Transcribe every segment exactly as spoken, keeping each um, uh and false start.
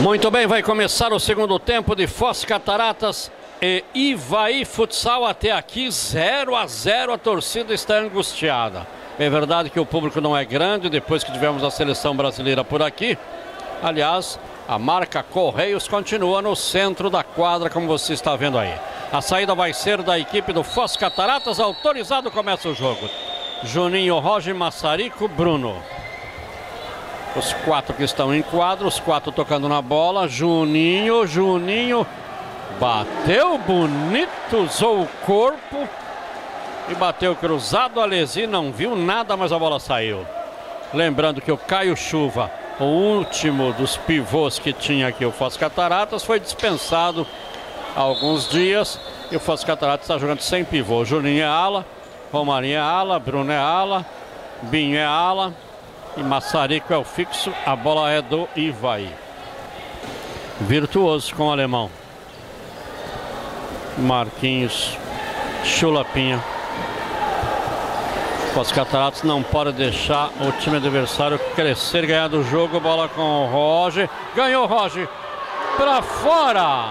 Muito bem, vai começar o segundo tempo de Foz Cataratas e Ivaí Futsal. Até aqui zero a zero, a torcida está angustiada. É verdade que o público não é grande depois que tivemos a seleção brasileira por aqui. Aliás, a marca Correios continua no centro da quadra, como você está vendo aí. A saída vai ser da equipe do Foz Cataratas. Autorizado, começa o jogo. Juninho, Roger, Massarico, Bruno. Os quatro que estão em quadro, os quatro tocando na bola. Juninho, Juninho bateu bonito, usou o corpo e bateu cruzado. Alesi não viu nada, mas a bola saiu. Lembrando que o Caio Chuva, o último dos pivôs que tinha aqui o Foz Cataratas, foi dispensado há alguns dias e o Foz Cataratas está jogando sem pivô. Juninho é ala, Romarinho é ala, Bruno é ala, Binho é ala e Massarico é o fixo. A bola é do Ivaí. Virtuoso com o alemão. Marquinhos, Chulapinha. Foz Cataratas não pode deixar o time adversário crescer, ganhar do jogo. Bola com o Roger. Ganhou o Roger. Para fora.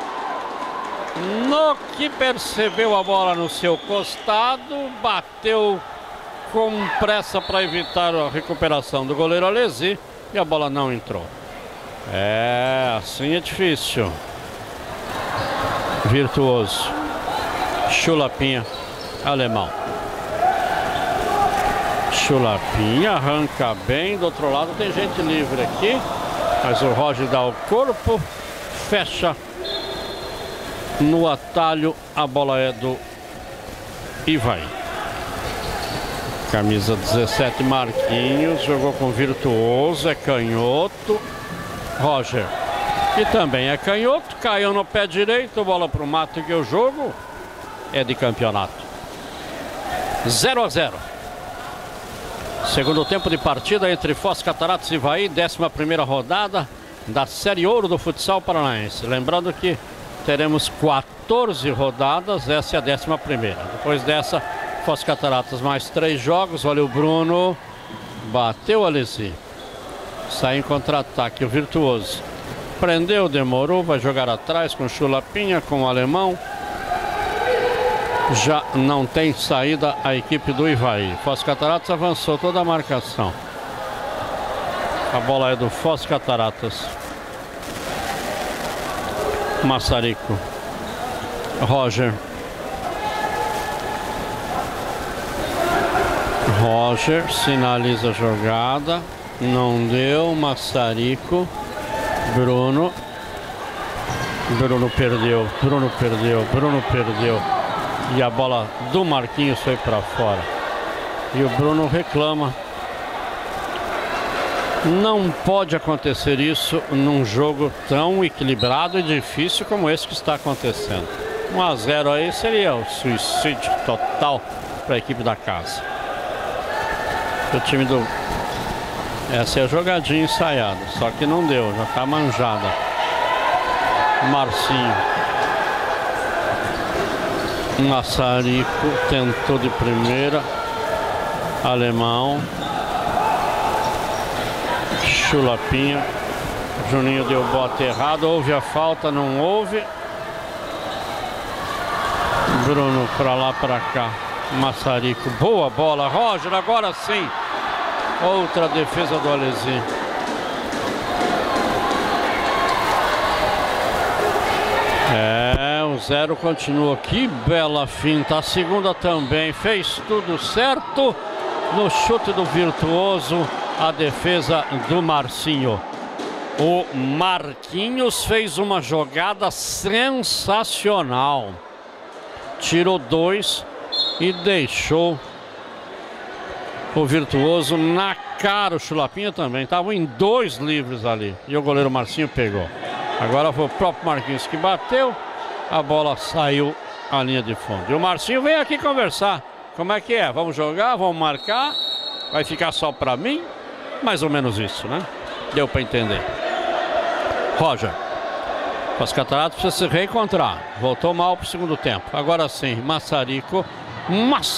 No que percebeu a bola no seu costado, bateu com pressa para evitar a recuperação do goleiro Alesi e a bola não entrou. É, assim é difícil. Virtuoso. Chulapinha, alemão. Chulapinha arranca bem. Do outro lado tem gente livre aqui, mas o Roger dá o corpo, fecha no atalho. A bola é do Ivaí. Camisa dezessete, Marquinhos, jogou com Virtuoso, é canhoto. Roger, que também é canhoto, caiu no pé direito, bola para o mato, que o jogo é de campeonato. zero a zero. Segundo tempo de partida entre Foz Cataratas e Ivaí, décima primeira rodada da Série Ouro do futsal paranaense. Lembrando que teremos quatorze rodadas, essa é a décima primeira. Depois dessa, Foz Cataratas mais três jogos. Olha o Bruno, bateu Alesi, sai em contra-ataque o Virtuoso, prendeu, demorou, vai jogar atrás com Chulapinha, com o alemão. Já não tem saída a equipe do Ivaí. Foz Cataratas avançou toda a marcação. A bola é do Foz Cataratas. Massarico, Roger. Roger sinaliza a jogada, não deu. Massarico, Bruno. Bruno perdeu, Bruno perdeu, Bruno perdeu. E a bola do Marquinhos foi para fora. E o Bruno reclama. Não pode acontecer isso num jogo tão equilibrado e difícil como esse que está acontecendo. um a zero aí seria o suicídio total para a equipe da casa. O time do... Essa é a jogadinha ensaiada, só que não deu, já está manjada. Marcinho. Massarico tentou de primeira. Alemão. Chulapinha. Juninho deu bote errado. Houve a falta, não houve. Bruno para lá, para cá. Massarico. Boa bola. Roger, agora sim. Outra defesa do Alesi. É, o zero continua. Que bela finta. A segunda também. Fez tudo certo. No chute do Virtuoso, a defesa do Marcinho. O Marquinhos fez uma jogada sensacional. Tirou dois e deixou o Virtuoso na cara. O Chulapinha também. Estavam em dois livres ali. E o goleiro Marcinho pegou. Agora foi o próprio Marquinhos que bateu. A bola saiu à linha de fundo. E o Marcinho vem aqui conversar. Como é que é? Vamos jogar? Vamos marcar? Vai ficar só pra mim? Mais ou menos isso, né? Deu pra entender. Roger. Foz Cataratas precisa se reencontrar. Voltou mal pro segundo tempo. Agora sim, Massarico.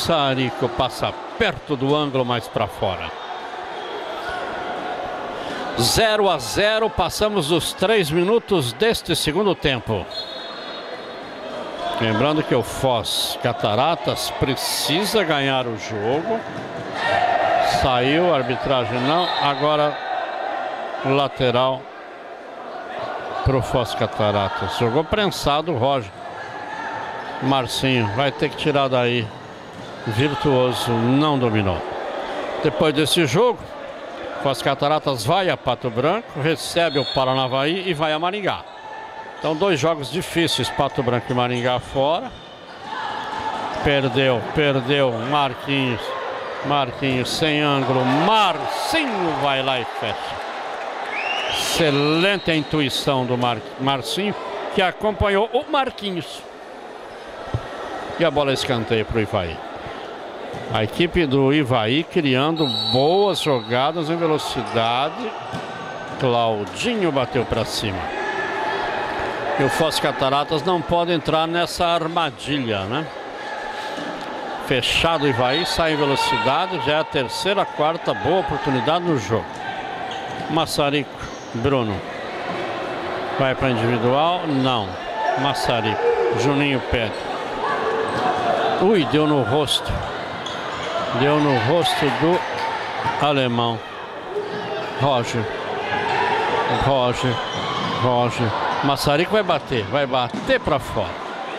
Massarico passa perto do ângulo, mais pra fora. zero a zero, passamos os três minutos deste segundo tempo. Lembrando que o Foz Cataratas precisa ganhar o jogo. Saiu, a arbitragem não. Agora lateral pro Foz Cataratas. Jogou prensado o Roger. Marcinho vai ter que tirar daí. Virtuoso não dominou. Depois desse jogo, Foz Cataratas vai a Pato Branco, recebe o Paranavaí e vai a Maringá. Então dois jogos difíceis, Pato Branco e Maringá fora. Perdeu, perdeu, Marquinhos. Marquinhos sem ângulo, Marcinho vai lá e fecha. Excelente a intuição do Mar Marcinho, que acompanhou o Marquinhos. E a bola escanteia para o Ivaí. A equipe do Ivaí criando boas jogadas em velocidade. Claudinho bateu para cima. E o Foz Cataratas não pode entrar nessa armadilha, né? Fechado o Ivaí, sai em velocidade. Já é a terceira, quarta boa oportunidade no jogo. Massarico, Bruno. Vai para individual? Não. Massarico. Juninho pede. Ui, deu no rosto. Deu no rosto do alemão. Roger. Roger. Roger. Massarico vai bater. Vai bater para fora.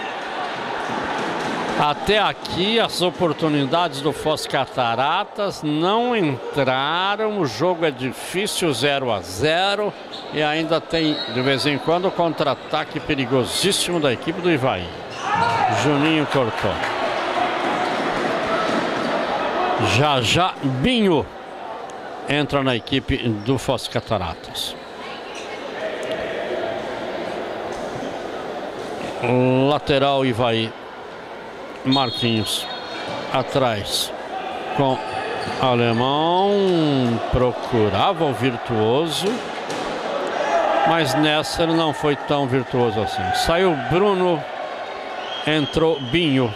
Até aqui as oportunidades do Foz Cataratas não entraram. O jogo é difícil, zero a zero. E ainda tem de vez em quando o contra-ataque perigosíssimo da equipe do Ivaí. Juninho cortou. Já já Binho entra na equipe do Foz Cataratas. Lateral Ivaí. Marquinhos atrás com alemão, procurava o virtuoso, mas nessa ele não foi tão virtuoso assim. Saiu Bruno, entrou Binho.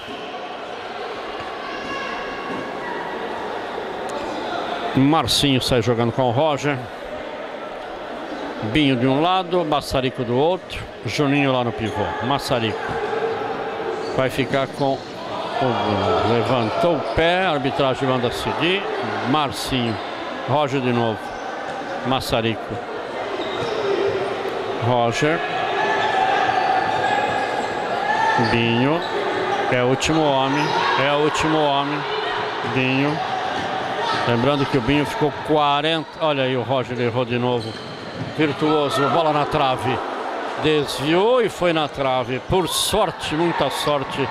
Marcinho sai jogando com o Roger. Binho de um lado, Massarico do outro, Juninho lá no pivô. Massarico vai ficar com o Bruno. Levantou o pé, a arbitragem manda seguir. Marcinho, Roger de novo. Massarico. Roger. Binho. É o último homem. É o último homem. Binho. Lembrando que o Binho ficou quarenta. Olha aí, o Roger errou de novo. Virtuoso, bola na trave. Desviou e foi na trave. Por sorte, muita sorte.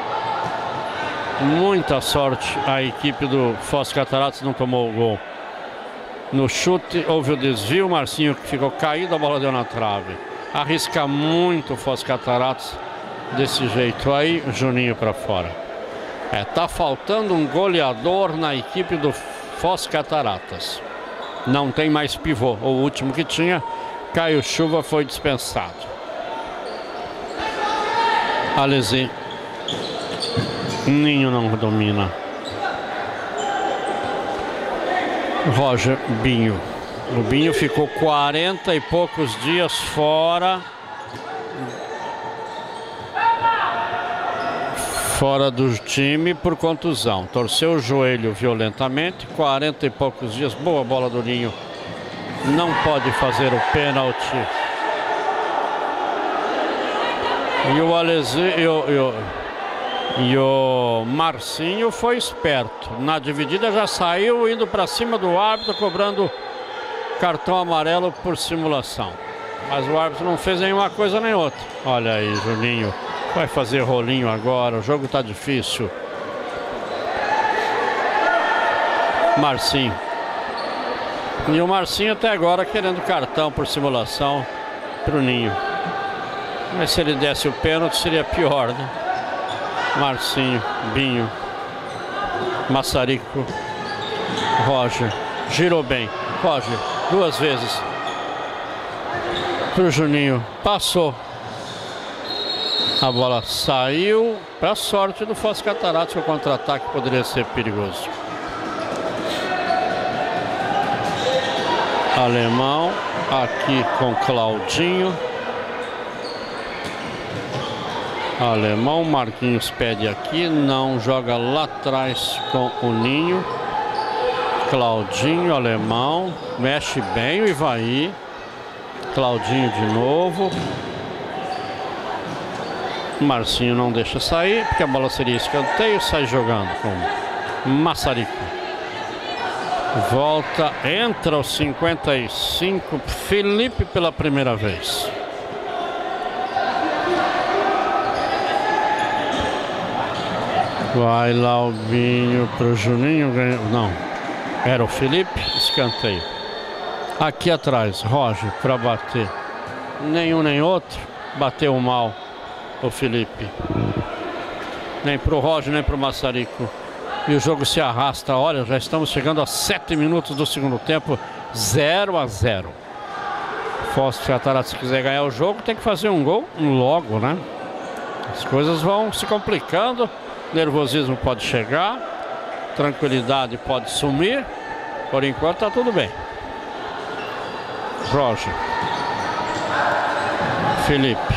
Muita sorte. A equipe do Foz Cataratas não tomou o gol. No chute houve o desvio. Marcinho que ficou caído, a bola deu na trave. Arrisca muito o Foz Cataratas desse jeito aí. Juninho para fora. É, tá faltando um goleador na equipe do Foz Cataratas. Não tem mais pivô. O último que tinha, Caio Chuva, foi dispensado. Alesi. Ninho não domina. Roger, Binho. O Binho ficou quarenta e poucos dias fora. Fora do time por contusão. Torceu o joelho violentamente. quarenta e poucos dias. Boa bola do Ninho. Não pode fazer o pênalti. E o Alesi e o, e, o, e o Marcinho foi esperto. Na dividida já saiu indo para cima do árbitro, cobrando cartão amarelo por simulação. Mas o árbitro não fez nenhuma coisa nem outra. Olha aí, Juninho. Vai fazer rolinho agora, o jogo tá difícil. Marcinho. E o Marcinho até agora querendo cartão por simulação pro Ninho. Mas se ele desse o pênalti seria pior, né? Marcinho, Binho, Massarico, Roger. Girou bem. Roger, duas vezes. Pro Juninho. Passou. A bola saiu para sorte do Foz Cataratas, que o contra-ataque poderia ser perigoso. Alemão aqui com Claudinho. Alemão, Marquinhos pede aqui, não, joga lá atrás com o Ninho. Claudinho, Alemão, mexe bem o Ivaí. Claudinho de novo. Marcinho não deixa sair, porque a bola seria escanteio, sai jogando com Massarico. Volta, entra aos cinquenta e cinco, Felipe pela primeira vez. Vai lá o Binho pro Juninho, ganha... não, era o Felipe, escanteio. Aqui atrás, Roger para bater. Nenhum nem outro, bateu mal o Felipe. Nem pro Roger, nem pro Massarico. E o jogo se arrasta, olha, já estamos chegando a sete minutos do segundo tempo, zero a zero. Foz do Cataratas, se quiser ganhar o jogo, tem que fazer um gol logo, né? As coisas vão se complicando. Nervosismo pode chegar, tranquilidade pode sumir. Por enquanto tá tudo bem. Roger, Felipe,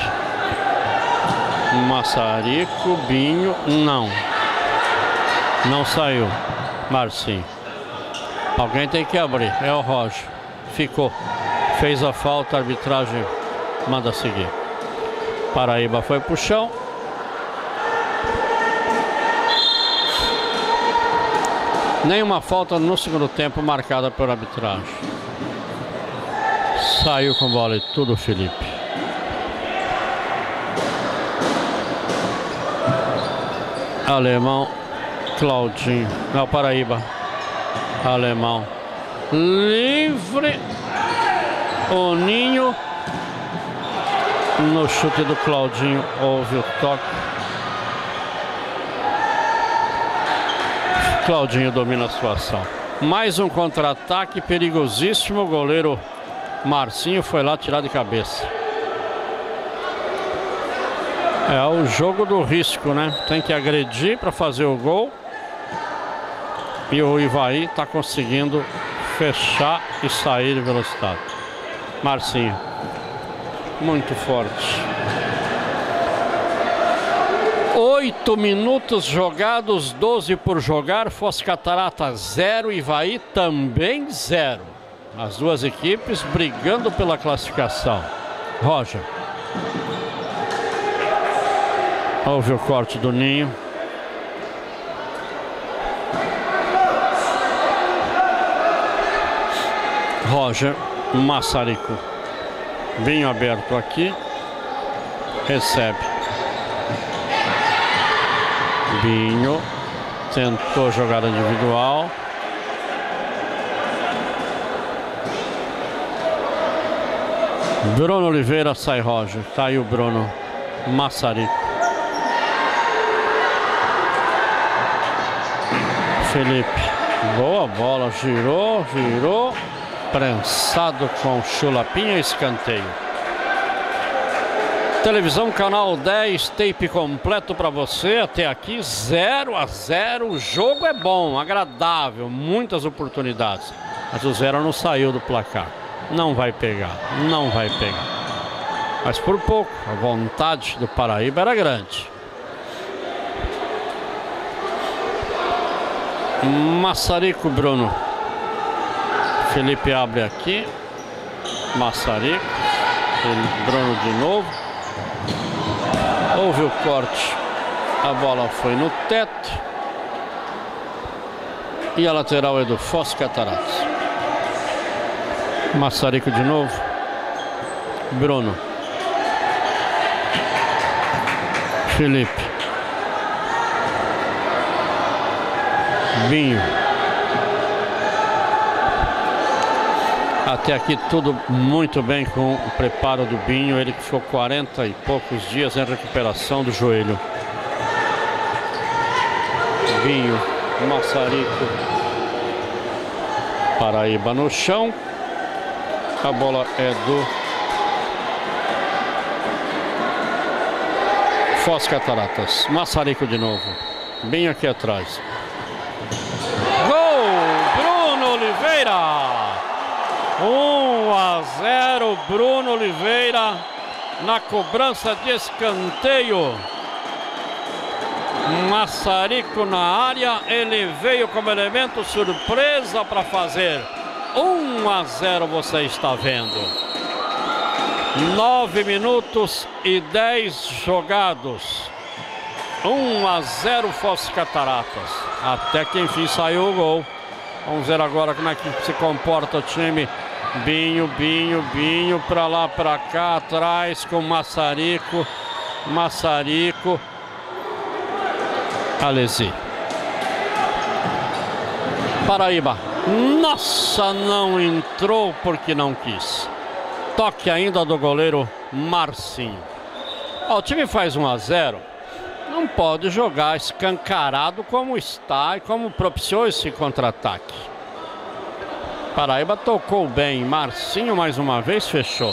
Massarico, Binho, não. Não saiu. Marcinho. Alguém tem que abrir, é o Roger. Ficou. Fez a falta, a arbitragem manda seguir. Paraíba foi pro chão. Nenhuma falta no segundo tempo marcada pela arbitragem. Saiu com bola e tudo, Felipe. Alemão, Claudinho. Não, Paraíba. Alemão. Livre. O Ninho. No chute do Claudinho houve o toque. Claudinho domina a situação. Mais um contra-ataque perigosíssimo. O goleiro Marcinho foi lá tirar de cabeça. É o jogo do risco, né? Tem que agredir para fazer o gol. E o Ivaí está conseguindo fechar e sair de velocidade. Marcinho. Muito forte. Oito minutos jogados, doze por jogar. Foz Cataratas zero, Ivaí também zero. As duas equipes brigando pela classificação. Roger. Houve o corte do Ninho. Roger, Massarico. Binho aberto aqui. Recebe. Binho tentou jogada individual. Bruno Oliveira, sai Roger. Tá aí o Bruno. Massarico. Felipe. Boa bola. Girou, girou. Prensado com chulapinha, escanteio. Televisão Canal dez, tape completo para você. Até aqui zero a zero. O jogo é bom, agradável, muitas oportunidades. Mas o zero não saiu do placar. Não vai pegar, não vai pegar. Mas por pouco, a vontade do Paraíba era grande. Massarico, Bruno. Felipe abre aqui. Massarico. Bruno de novo. Houve o corte. A bola foi no teto. E a lateral é do Foz Cataratas. Massarico de novo. Bruno. Felipe. Binho. Até aqui tudo muito bem com o preparo do Binho. Ele que ficou quarenta e poucos dias em recuperação do joelho. Binho, Massarico. Paraíba no chão. A bola é do Foz Cataratas. Massarico de novo. Binho aqui atrás. Gol! Bruno Oliveira! Um o Bruno Oliveira na cobrança de escanteio. Massarico na área, ele veio como elemento surpresa para fazer um a zero, você está vendo. nove minutos e dez jogados. um a zero Foz Cataratas. Até que enfim saiu o gol. Vamos ver agora como é que se comporta o time. Binho, Binho, Binho, pra lá, pra cá, atrás com Massarico. Massarico. Alesi. Paraíba. Nossa, não entrou porque não quis. Toque ainda do goleiro Marcinho. Ó, o time faz um a zero. Não pode jogar escancarado como está e como propiciou esse contra-ataque. Paraíba tocou bem. Marcinho mais uma vez fechou.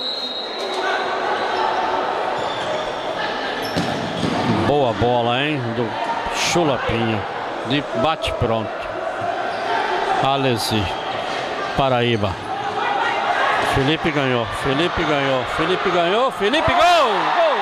Boa bola, hein? Do Chulapinha. De bate pronto. Alesi. Paraíba. Felipe ganhou. Felipe ganhou. Felipe ganhou. Felipe gol! Gol!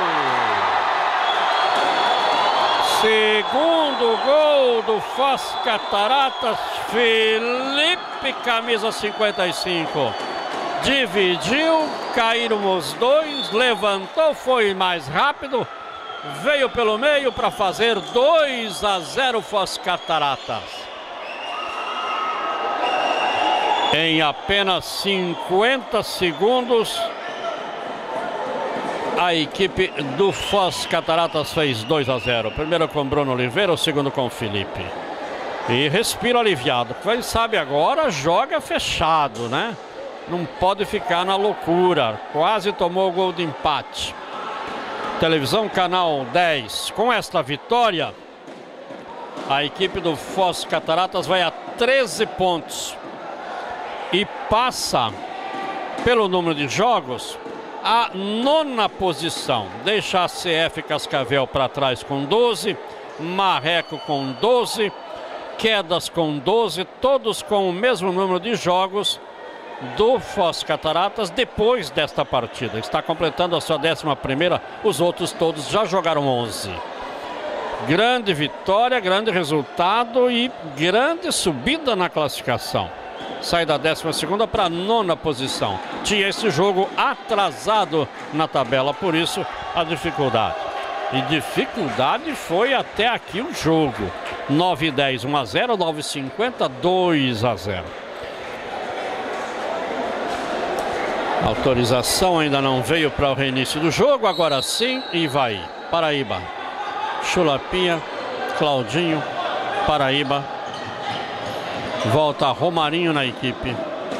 Segundo gol do Foz Cataratas. Felipe, camisa cinquenta e cinco. Dividiu, caíram os dois, levantou, foi mais rápido, veio pelo meio para fazer dois a zero Foz Cataratas. Em apenas cinquenta segundos, a equipe do Foz Cataratas fez dois a zero. Primeiro com Bruno Oliveira, o segundo com Felipe. E respiro aliviado. Quem sabe agora joga fechado, né? Não pode ficar na loucura. Quase tomou o gol de empate. Televisão Canal dez. Com esta vitória, a equipe do Foz Cataratas vai a treze pontos. E passa, pelo número de jogos, a nona posição. Deixa a C F Cascavel para trás com doze, Marreco com doze, Quedas com doze, todos com o mesmo número de jogos do Foz Cataratas depois desta partida. Está completando a sua décima primeira, os outros todos já jogaram onze. Grande vitória, grande resultado e grande subida na classificação. Sai da décima segunda para a nona posição. Tinha esse jogo atrasado na tabela, por isso a dificuldade. E dificuldade foi até aqui o jogo. nove e dez, um a zero, nove e cinquenta, dois a zero. A autorização ainda não veio para o reinício do jogo, agora sim, e vai. Paraíba. Chulapinha, Claudinho, Paraíba. Volta Romarinho na equipe.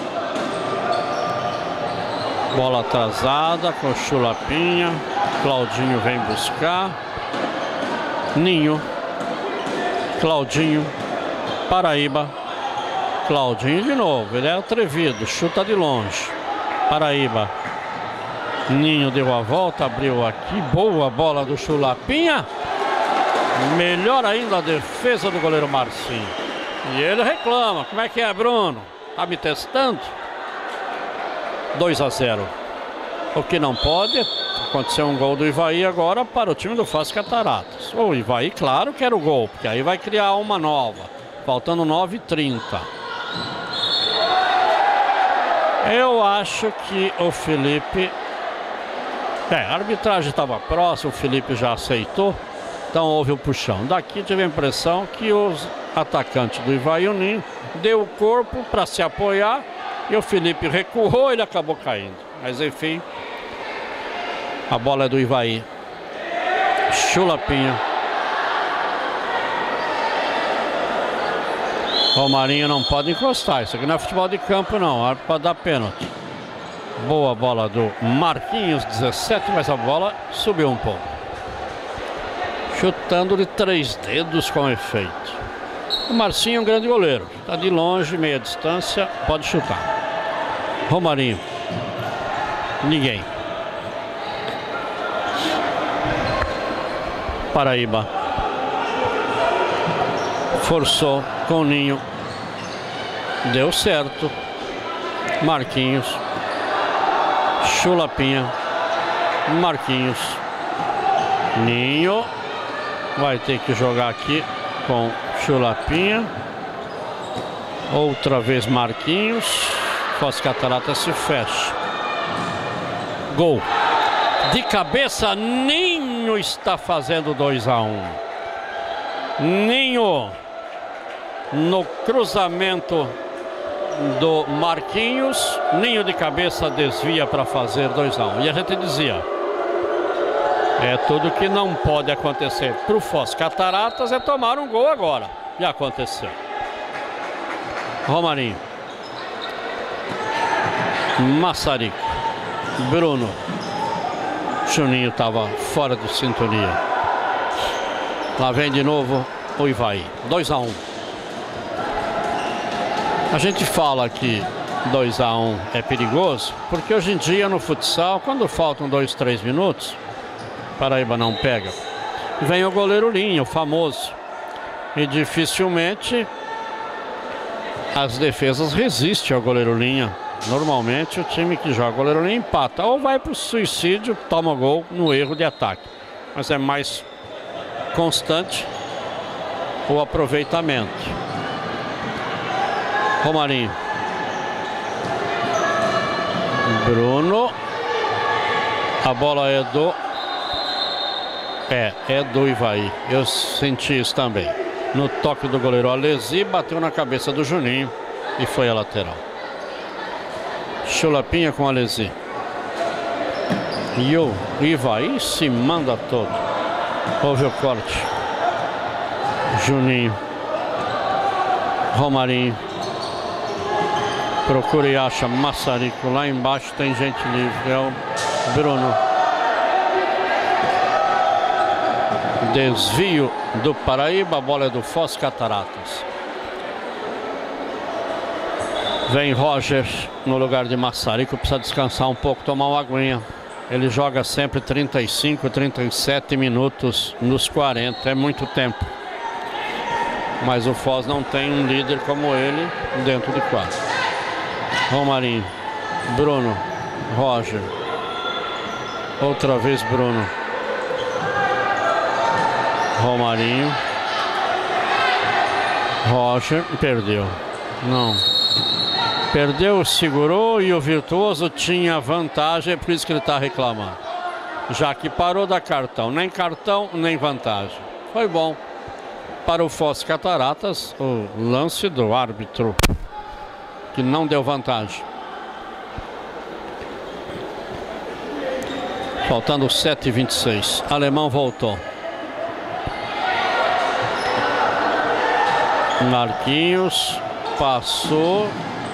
Bola atrasada com Chulapinha. Claudinho vem buscar. Ninho. Claudinho. Paraíba. Claudinho de novo. Ele é atrevido. Chuta de longe. Paraíba. Ninho deu a volta. Abriu aqui. Boa bola do Chulapinha. Melhor ainda a defesa do goleiro Marcinho. E ele reclama. Como é que é, Bruno? Tá me testando? dois a zero. O que não pode acontecer um gol do Ivaí agora para o time do Foz Cataratas. O Ivaí, claro, quer o gol, porque aí vai criar uma nova. Faltando nove e trinta. Eu acho que o Felipe... É, a arbitragem estava próxima, o Felipe já aceitou. Então houve o puxão. Daqui tive a impressão que os atacantes do Ivaí, o Ninho, deu o corpo para se apoiar e o Felipe recuou e ele acabou caindo. Mas enfim, a bola é do Ivaí. Chulapinha. Romarinho não pode encostar. Isso aqui não é futebol de campo não, é para dar pênalti. Boa bola do Marquinhos, dezessete, mas a bola subiu um pouco. Chutando de três dedos com efeito. O Marcinho é um grande goleiro. Está de longe, meia distância, pode chutar. Romarinho. Ninguém. Paraíba. Forçou com o Ninho. Deu certo. Marquinhos. Chulapinha, Marquinhos, Ninho. Vai ter que jogar aqui com Chulapinha. Outra vez Marquinhos. Foz Cataratas se fecha. Gol. De cabeça, Ninho está fazendo dois a um. Ninho no cruzamento do Marquinhos. Ninho de cabeça desvia para fazer dois a um. E a gente dizia, é tudo que não pode acontecer para o Foz Cataratas é tomar um gol agora. E aconteceu. Romarinho, Massarico, Bruno. Juninho estava fora de sintonia. Lá vem de novo o Ivaí. dois a um. A gente fala que dois a um é perigoso, porque hoje em dia no futsal, quando faltam dois, três minutos, Paraíba não pega. Vem o goleiro linha, o famoso. E dificilmente as defesas resistem ao goleiro linha. Normalmente o time que joga goleiro linha empata. Ou vai para o suicídio, toma gol no erro de ataque. Mas é mais constante o aproveitamento. Romarinho. Bruno. A bola é do... É, é do Ivaí. Eu senti isso também. No toque do goleiro Alesi, bateu na cabeça do Juninho e foi a lateral. Chulapinha com Alesi. E o Ivaí se manda todo. Houve o corte. Juninho. Romarinho. Procura e acha Massarico. Lá embaixo tem gente livre. É o Bruno. Desvio do Paraíba. A bola é do Foz Cataratas. Vem Roger no lugar de Massarico. Precisa descansar um pouco, tomar uma aguinha. Ele joga sempre trinta e cinco, trinta e sete minutos nos quarenta. É muito tempo. Mas o Foz não tem um líder como ele dentro de quadro. Romarinho. Bruno. Roger. Outra vez Bruno. Romarinho. Roger. Perdeu. Não. Perdeu, segurou e o virtuoso tinha vantagem, é por isso que ele está reclamando. Já que parou da cartão, nem cartão, nem vantagem. Foi bom para o Foz Cataratas o lance do árbitro, que não deu vantagem. Faltando sete e vinte e seis. Alemão voltou. Marquinhos passou.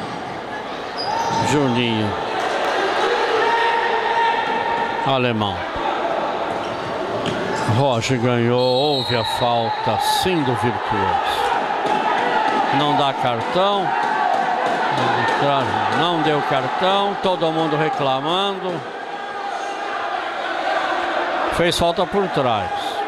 Juninho. Alemão. Roger ganhou. Houve a falta sim do virtuoso. Não dá cartão. Não deu cartão. Todo mundo reclamando. Fez falta por trás.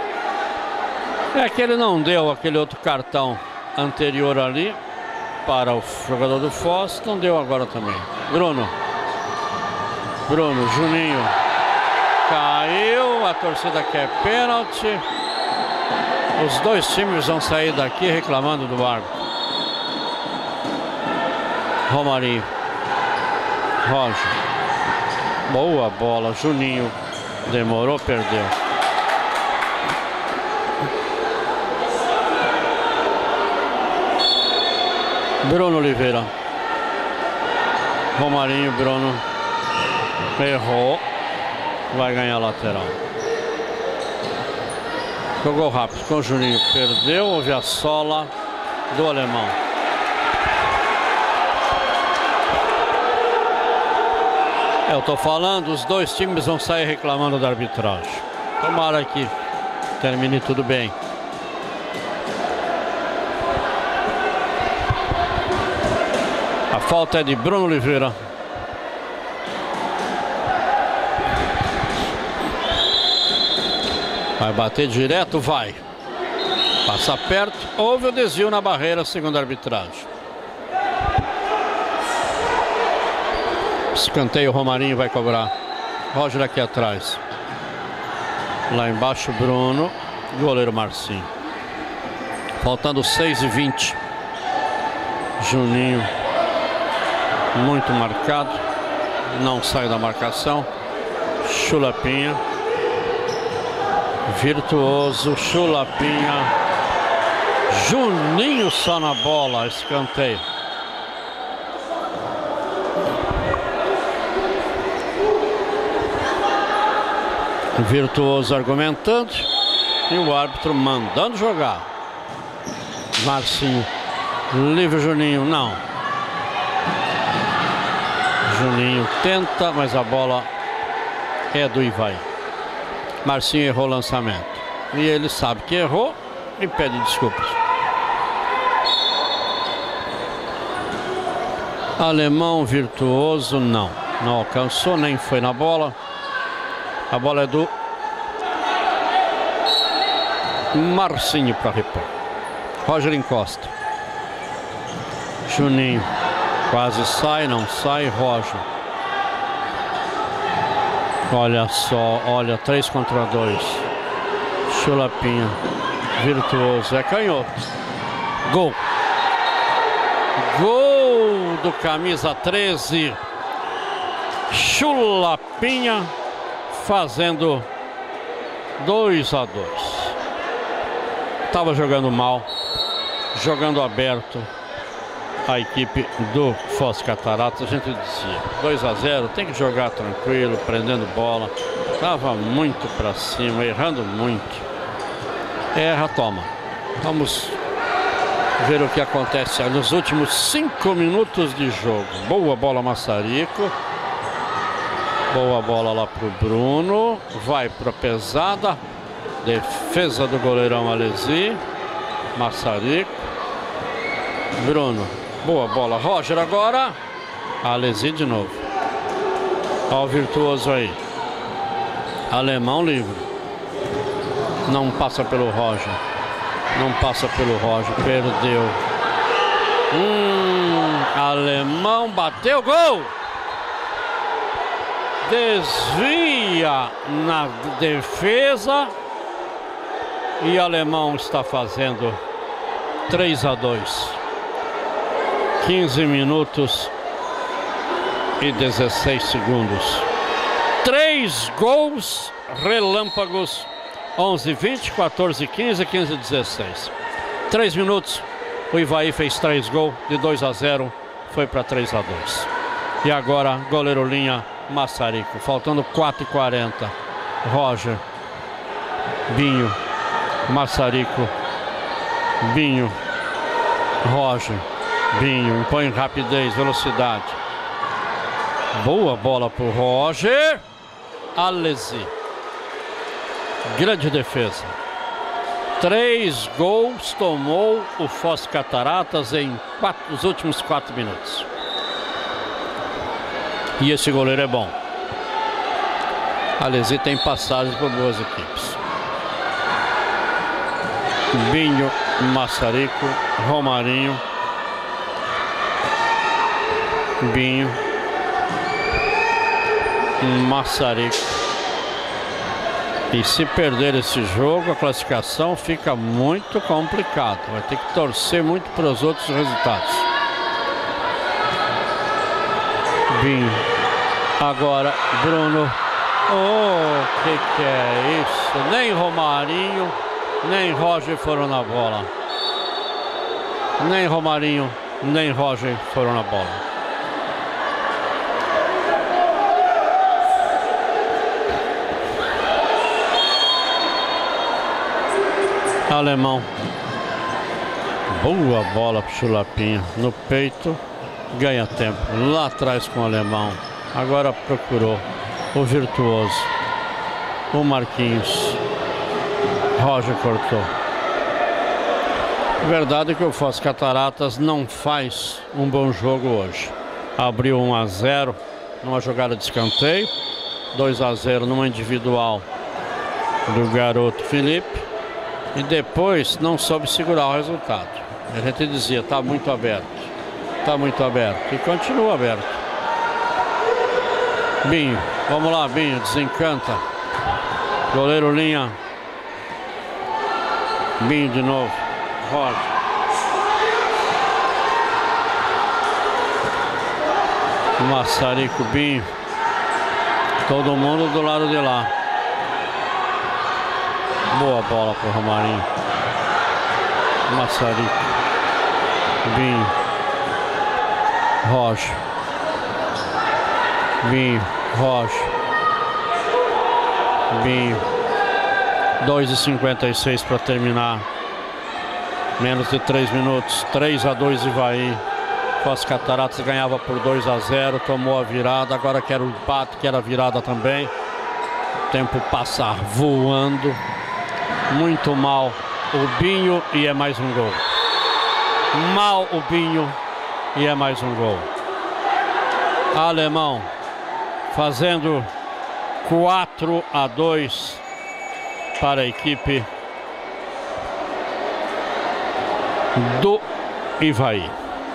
É que ele não deu aquele outro cartão anterior ali para o jogador do Foz, não deu agora também. Bruno. Bruno, Juninho. Caiu, a torcida quer pênalti. Os dois times vão sair daqui reclamando do árbitro. Romarinho. Roger. Boa bola, Juninho. Demorou, perdeu. Bruno Oliveira. Romarinho, Bruno. Errou. Vai ganhar lateral. Jogou rápido com o Juninho. Perdeu. Houve a sola do alemão. Eu tô falando, os dois times vão sair reclamando da arbitragem. Tomara que termine tudo bem. A falta é de Bruno Oliveira. Vai bater direto, vai. Passa perto. Houve o desvio na barreira, segundo a arbitragem. Escanteio, Romarinho vai cobrar. Roger aqui atrás. Lá embaixo, Bruno. Goleiro Marcinho. Faltando seis e vinte. Juninho. Muito marcado. Não sai da marcação. Chulapinha. Virtuoso. Chulapinha. Juninho só na bola. Escanteio. Virtuoso argumentando e o árbitro mandando jogar. Marcinho, livre Juninho, não. Juninho tenta, mas a bola é do Ivaí. Marcinho errou o lançamento e ele sabe que errou e pede desculpas. Alemão, Virtuoso, não. Não alcançou, nem foi na bola. A bola é do Marcinho para repor. Roger encosta. Juninho quase sai, não sai. Roger. Olha só, olha, três contra dois. Chulapinha. Virtuoso, é canhoto. Gol. Gol do camisa treze. Chulapinha. Fazendo dois a dois. Estava jogando mal, jogando aberto a equipe do Foz Cataratas. A gente dizia dois a zero, tem que jogar tranquilo, prendendo bola. Estava muito para cima, errando muito. Erra, toma. Vamos ver o que acontece nos últimos cinco minutos de jogo. Boa bola, Massarico. Boa bola lá pro Bruno. Vai pra pesada. Defesa do goleirão Alesi. Massarico. Bruno. Boa bola. Roger agora. Alesi de novo. Olha o Virtuoso aí. Alemão livre. Não passa pelo Roger. Não passa pelo Roger. Perdeu. Hum, Alemão bateu. Gol! Desvia na defesa e Alemão está fazendo três a dois. quinze minutos e dezesseis segundos. Três gols relâmpagos. onze, vinte, quatorze, quinze, quinze, dezesseis. Três minutos. O Ivaí fez três gols de dois a zero. Foi para três a dois. E agora, goleiro linha Massarico. Faltando quatro e quarenta. Roger. Binho. Massarico. Binho. Roger. Binho. Impõe rapidez, velocidade. Boa bola pro Roger. Alesi. Grande defesa. Três gols tomou o Foz Cataratas em quatro, os últimos quatro minutos. E esse goleiro é bom. Alesi tem passagens por boas equipes. Binho, Massarico, Romarinho. Binho. Massarico. E se perder esse jogo, a classificação fica muito complicada. Vai ter que torcer muito para os outros resultados. Binho. Agora Bruno. Oh, que que é isso? Nem Romarinho, nem Roger foram na bola. Nem Romarinho, nem Roger foram na bola. Alemão. Boa bola pro Chulapinha. No peito. Ganha tempo. Lá atrás com o Alemão. Agora procurou o Virtuoso. O Marquinhos. Roger cortou. Verdade é que o Foz Cataratas não faz um bom jogo hoje. Abriu um a zero numa jogada de escanteio. dois a zero numa individual do garoto Felipe. E depois não soube segurar o resultado. A gente dizia, está muito aberto. Está muito aberto. E continua aberto. Binho, vamos lá, Binho, desencanta. Goleiro linha. Binho de novo. Roger. Massarico, Binho. Todo mundo do lado de lá. Boa bola pro Romarinho. Massarico. Binho. Roger. Binho. Roger. Binho. dois e cinquenta e seis para terminar. Menos de três minutos. três a dois Ivaí. Foz Cataratas ganhava por dois a zero. Tomou a virada. Agora quer o empate, quer a virada também. O tempo passa voando. Muito mal o Binho e é mais um gol. Mal o Binho e é mais um gol. Alemão fazendo quatro a dois para a equipe do Ivaí.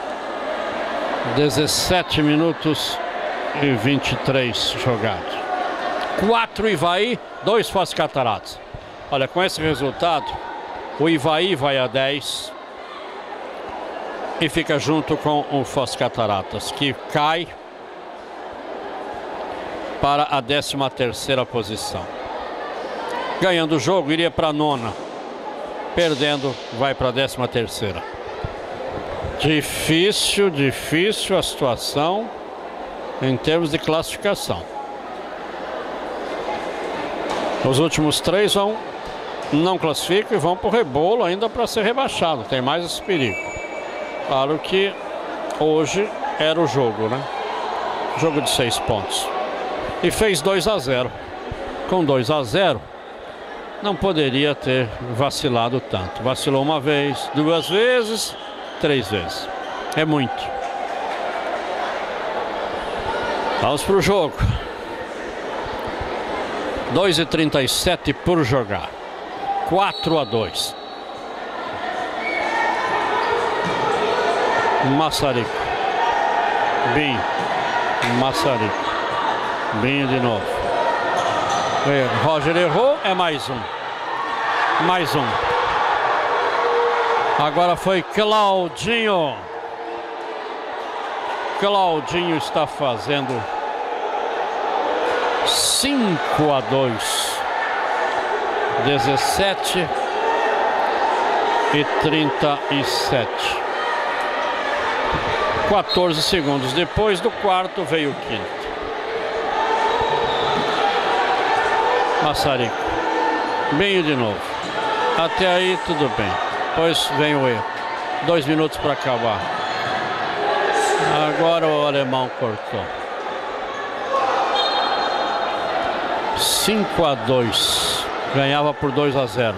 dezessete minutos e vinte e três jogados. quatro Ivaí, dois Foz Cataratas. Olha, com esse resultado, o Ivaí vai a dez e fica junto com o Foz Cataratas, que cai para a décima terceira posição. Ganhando o jogo, iria para a nona. Perdendo, vai para a décima terceira. Difícil, difícil a situação em termos de classificação. Os últimos três vão, não classificam e vão para o rebolo ainda para ser rebaixado. Tem mais esse perigo. Claro que hoje era o jogo, né? Jogo de seis pontos. E fez dois a zero. Com dois a zero, não poderia ter vacilado tanto. Vacilou uma vez, duas vezes, três vezes. É muito. Vamos para o jogo. dois e trinta e sete por jogar. quatro a dois. Massarico. Binho. Massarico. Binho de novo. Roger errou, é mais um. Mais um. Agora foi Claudinho. Claudinho está fazendo cinco a dois. dezessete e trinta e sete. quatorze segundos depois do quarto veio o quinto. Massarico. Binho de novo. Até aí tudo bem. Depois vem o erro. Dois minutos para acabar. Agora o alemão cortou. cinco a dois. Ganhava por dois a zero.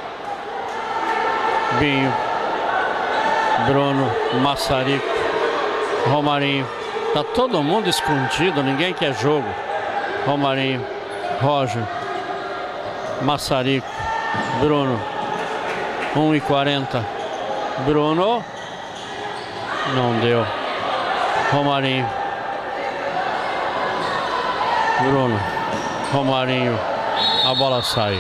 Binho. Bruno. Massarico. Romarinho. Tá todo mundo escondido. Ninguém quer jogo. Romarinho. Roger. Massarico. Bruno. um e quarenta. Bruno. Não deu. Romarinho. Bruno. Romarinho. A bola saiu.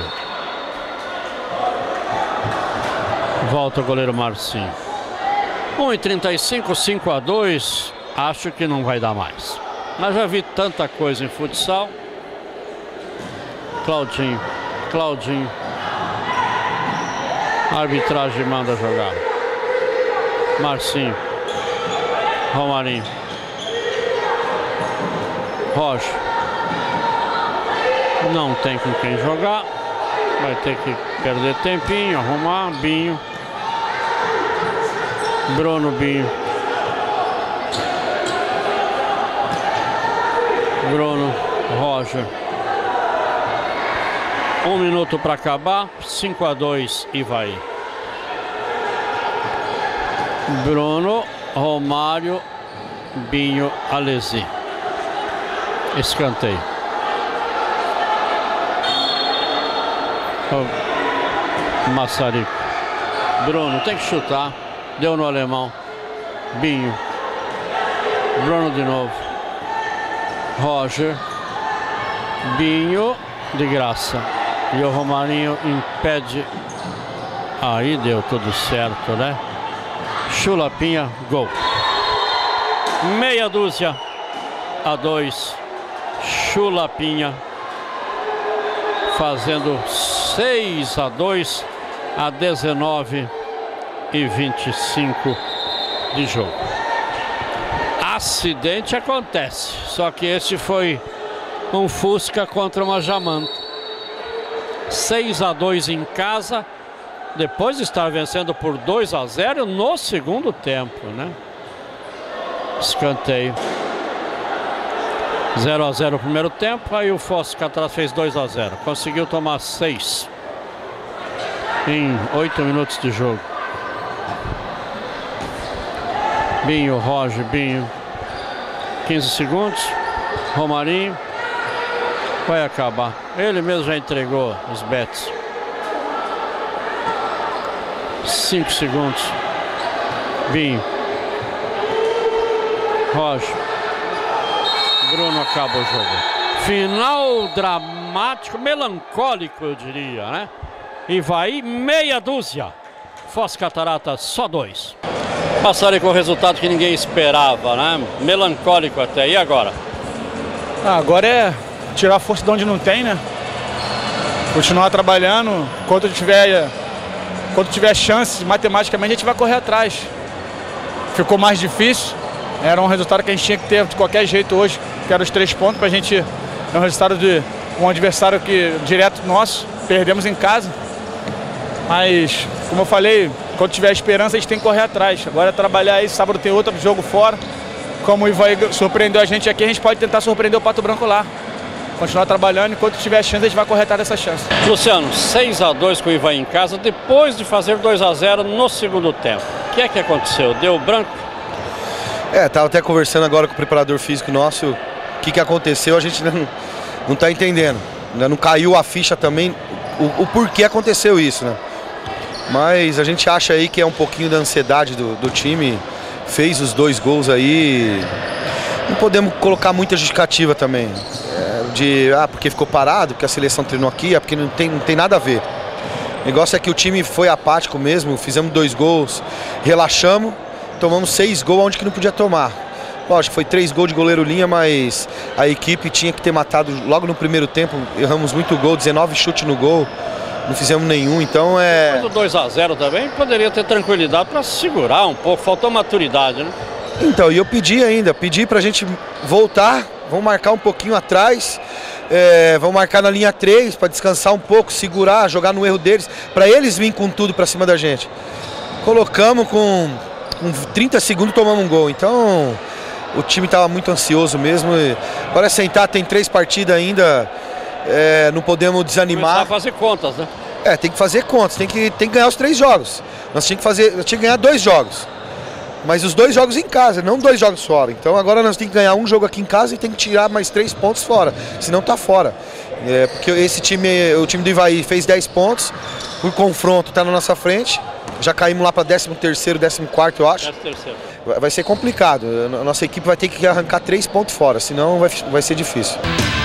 Volta o goleiro Marcinho. um e trinta e cinco, cinco a dois. Acho que não vai dar mais. Mas já vi tanta coisa em futsal. Claudinho. Claudinho. A arbitragem manda jogar. Marcinho. Romarinho. Roger. Não tem com quem jogar. Vai ter que perder tempinho, arrumar. Binho. Bruno, Binho. Bruno, Roger. Um minuto para acabar. cinco a dois Ivaí. Bruno, Romário, Binho, Alesi. Escanteio. Oh, Massarico. Bruno tem que chutar. Deu no alemão. Binho. Bruno de novo. Roger. Binho de graça. E o Romarinho impede. Aí deu tudo certo, né? Chulapinha, gol. Meia dúzia a dois. Chulapinha fazendo seis a dois a dezenove e vinte e cinco de jogo. Acidente acontece, só que esse foi um Fusca contra uma Jamanta. seis a dois em casa, depois de estar vencendo por dois a zero no segundo tempo, né? Escanteio. zero a zero no primeiro tempo, aí o Fosca atrás fez dois a zero. Conseguiu tomar seis em oito minutos de jogo. Binho, Roger, Binho. quinze segundos. Romarinho. Vai acabar. Ele mesmo já entregou os bets. cinco segundos. Binho. Roger. Bruno acaba o jogo. Final dramático, melancólico, eu diria, né? Ivaí, meia dúzia. Foz Cataratas, só dois. Passaram com o resultado que ninguém esperava, né? Melancólico até. E agora? Ah, agora é tirar a força de onde não tem, né? Continuar trabalhando. Quando tiver, quando tiver chance, matematicamente a gente vai correr atrás. Ficou mais difícil. Era um resultado que a gente tinha que ter de qualquer jeito hoje, que era os três pontos, pra gente. É um resultado de um adversário que, direto nosso, perdemos em casa. Mas, como eu falei, quando tiver esperança, a gente tem que correr atrás. Agora é trabalhar aí, sábado tem outro jogo fora. Como o Ivaí surpreendeu a gente aqui, a gente pode tentar surpreender o Pato Branco lá. Continuar trabalhando, enquanto tiver chance, a gente vai correr atrás dessa chance. Luciano, seis a dois com o Ivaí em casa, depois de fazer dois a zero no segundo tempo. O que é que aconteceu? Deu branco? É, tava até conversando agora com o preparador físico nosso, o que que aconteceu, a gente não, não tá entendendo. Ainda não caiu a ficha também, o, o porquê aconteceu isso, né? Mas a gente acha aí que é um pouquinho da ansiedade do, do time, fez os dois gols aí, não podemos colocar muita justificativa também, é, de, ah, porque ficou parado, porque a seleção treinou aqui, é porque não tem, não tem nada a ver. O negócio é que o time foi apático mesmo, fizemos dois gols, relaxamos, tomamos seis gols onde que não podia tomar. Lógico, foi três gols de goleiro linha, mas a equipe tinha que ter matado logo no primeiro tempo. Erramos muito gol, dezenove chutes no gol, não fizemos nenhum, então é... Mas o dois a zero também poderia ter tranquilidade para segurar um pouco, faltou maturidade, né? Então, e eu pedi ainda, pedi pra gente voltar, vamos marcar um pouquinho atrás, é, vamos marcar na linha três para descansar um pouco, segurar, jogar no erro deles, para eles virem com tudo para cima da gente. Colocamos com... Com trinta segundos tomamos um gol, então o time estava muito ansioso mesmo. E agora é sentar, tem três partidas ainda, é, não podemos desanimar. Começar a fazer contas, né? É, tem que fazer contas, tem que, tem que ganhar os três jogos. Nós tínhamos que fazer, nós tínhamos que ganhar dois jogos, mas os dois jogos em casa, não dois jogos fora. Então agora nós temos que ganhar um jogo aqui em casa e tem que tirar mais três pontos fora, senão tá fora. É, porque esse time, o time do Ivaí fez dez pontos, o confronto está na nossa frente. Já caímos lá para décimo terceiro, décimo quarto, eu acho. terceiro. Vai ser complicado. A nossa equipe vai ter que arrancar três pontos fora, senão vai, vai ser difícil.